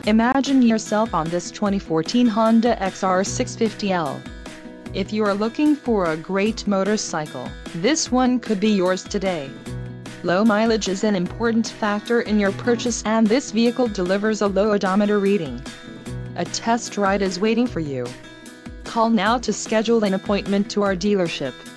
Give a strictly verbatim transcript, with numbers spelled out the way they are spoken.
Imagine yourself on this twenty fourteen Honda X R six fifty L. If you are looking for a great motorcycle, this one could be yours today. Low mileage is an important factor in your purchase, and this vehicle delivers a low odometer reading. A test ride is waiting for you. Call now to schedule an appointment to our dealership.